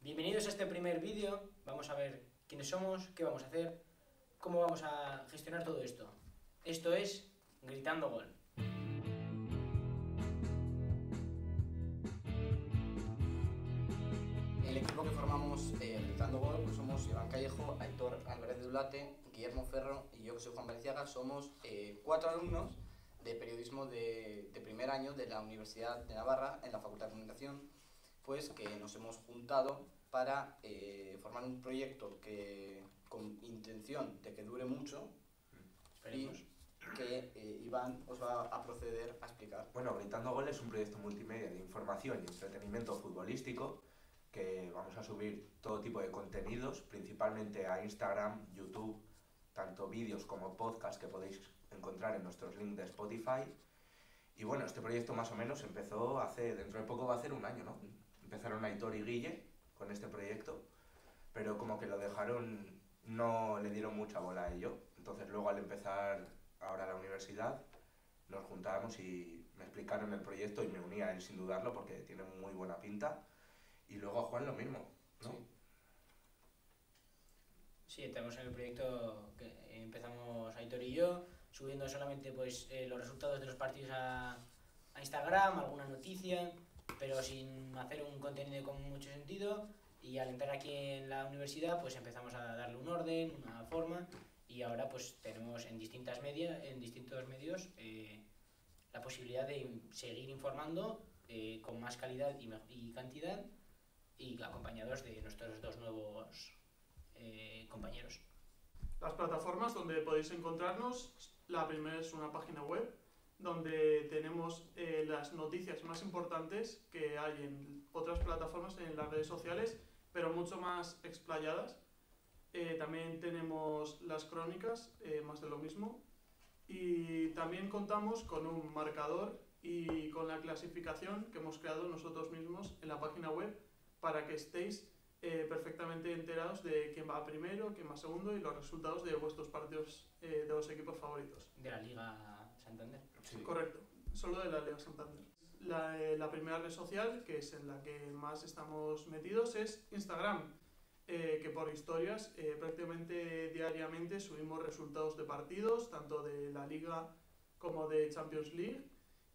Bienvenidos a este primer vídeo. Vamos a ver quiénes somos, qué vamos a hacer, cómo vamos a gestionar todo esto. Esto es Gritando Gol. El equipo que formamos Gritando Gol pues somos Iván Callejo, Aitor Álvarez de Dulate, Guillermo Ferro y yo, que soy Juan Valenciaga. Somos 4 alumnos de periodismo de primer año de la Universidad de Navarra, en la Facultad de Comunicación, pues que nos hemos juntado para formar un proyecto que, con intención de que dure mucho, Esperemos. y que Iván os va a proceder a explicar. Bueno, Gritando Gol es un proyecto multimedia de información y entretenimiento futbolístico que vamos a subir todo tipo de contenidos, principalmente a Instagram, YouTube, tanto vídeos como podcasts que podéis encontrar en nuestros links de Spotify. Y bueno, este proyecto más o menos empezó dentro de poco va a hacer un año, ¿no? Empezaron Aitor y Guille con este proyecto, pero como que lo dejaron, no le dieron mucha bola a ello. Entonces luego, al empezar ahora la universidad, nos juntábamos y me explicaron el proyecto y me uní a él sin dudarlo porque tiene muy buena pinta. Y luego a Juan lo mismo, ¿no? Sí. Sí, estamos en el proyecto que empezamos Aitor y yo, subiendo solamente pues los resultados de los partidos a Instagram, alguna noticia, pero sin hacer un contenido con mucho sentido. Y al entrar aquí en la universidad pues empezamos a darle un orden, una forma, y ahora pues tenemos en distintos medios la posibilidad de seguir informando con más calidad y cantidad, y acompañados de nuestros dos nuevos compañeros. Las plataformas donde podéis encontrarnos: la primera es una página web donde tenemos las noticias más importantes que hay en otras plataformas, en las redes sociales, pero mucho más explayadas. También tenemos las crónicas, más de lo mismo, y también contamos con un marcador y con la clasificación que hemos creado nosotros mismos en la página web, para que estéis perfectamente enterados de quién va primero, quién va segundo y los resultados de vuestros partidos de los equipos favoritos. De la Liga Santander. Sí. Correcto, solo de la Liga Santander. La primera red social, que es en la que más estamos metidos, es Instagram, que por historias prácticamente diariamente subimos resultados de partidos, tanto de la Liga como de Champions League,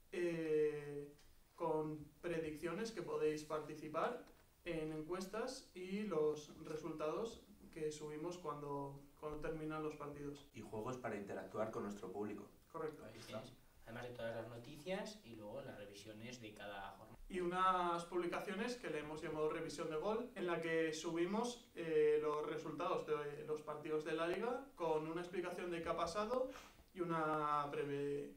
con predicciones que podéis participar en encuestas y los resultados que subimos cuando terminan los partidos. Y juegos para interactuar con nuestro público. Correcto. Ahí tienes. Además de todas las noticias y luego las revisiones de cada jornada. Y unas publicaciones que le hemos llamado Revisión de Gol, en la que subimos los resultados de los partidos de la Liga con una explicación de qué ha pasado y una breve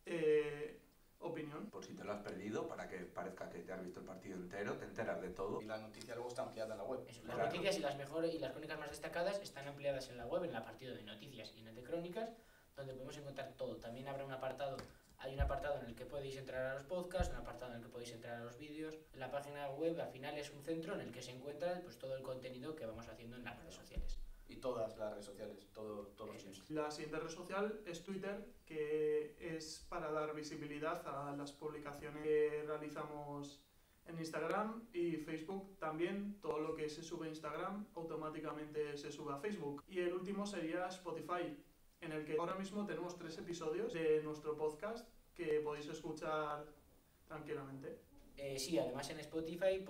opinión. Por si te lo has perdido, para que parezca que te has visto el partido entero, te enteras de todo. Y la noticia luego está ampliada en la web. Eso, las Claro. noticias y las mejores y las crónicas más destacadas están ampliadas en la web, en el apartado de noticias y en el de crónicas, donde podemos encontrar todo. También habrá hay un apartado en el que podéis entrar a los podcasts, un apartado en el que podéis entrar a los vídeos. La página web al final es un centro en el que se encuentra pues todo el contenido que vamos haciendo en las redes sociales. Y todas las redes sociales, todos los Eso links. La siguiente red social es Twitter, que es para dar visibilidad a las publicaciones que realizamos en Instagram, y Facebook también. Todo lo que se sube a Instagram automáticamente se sube a Facebook. Y el último sería Spotify, en el que ahora mismo tenemos 3 episodios de nuestro podcast que podéis escuchar tranquilamente. Sí, además en Spotify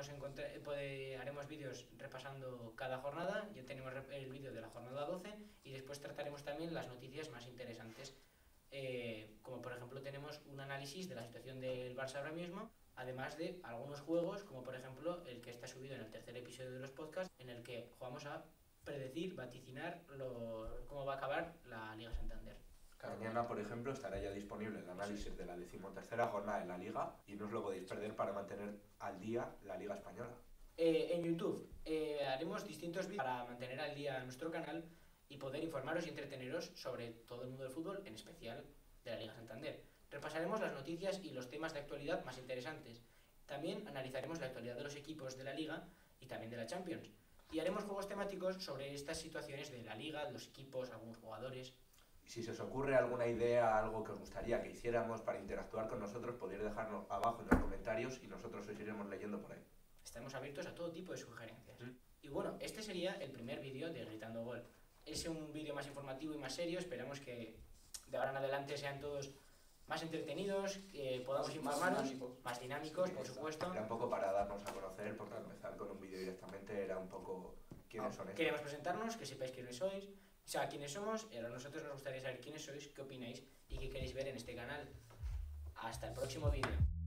haremos vídeos repasando cada jornada. Ya tenemos el vídeo de la jornada 12 y después trataremos también las noticias más interesantes, como por ejemplo tenemos un análisis de la situación del Barça ahora mismo, además de algunos juegos, como por ejemplo el que está subido en el tercer episodio de los podcasts, en el que jugamos a predecir, vaticinar cómo va a acabar la Liga Santander. Mañana, por ejemplo, estará ya disponible el análisis de la 13ª jornada de la Liga y no os lo podéis perder para mantener al día la Liga Española. En YouTube haremos distintos vídeos para mantener al día nuestro canal y poder informaros y entreteneros sobre todo el mundo del fútbol, en especial de la Liga Santander. Repasaremos las noticias y los temas de actualidad más interesantes. También analizaremos la actualidad de los equipos de la Liga y también de la Champions. Y haremos juegos temáticos sobre estas situaciones de la Liga, los equipos, algunos jugadores. Si se os ocurre alguna idea, algo que os gustaría que hiciéramos para interactuar con nosotros, podéis dejarlo abajo en los comentarios y nosotros os iremos leyendo por ahí. estamos abiertos a todo tipo de sugerencias. Mm. Y bueno, este sería el primer vídeo de Gritando Gol. Es un vídeo más informativo y más serio, esperamos que de ahora en adelante sean todos más entretenidos, que podamos informarnos, más dinámicos, por supuesto. Era un poco para darnos a conocer, porque empezar con un vídeo directamente era un poco quiénes son estos. Queremos presentarnos, que sepáis quiénes sois, o sea, quiénes somos, y a nosotros nos gustaría saber quiénes sois, qué opináis y qué queréis ver en este canal. Hasta el próximo vídeo.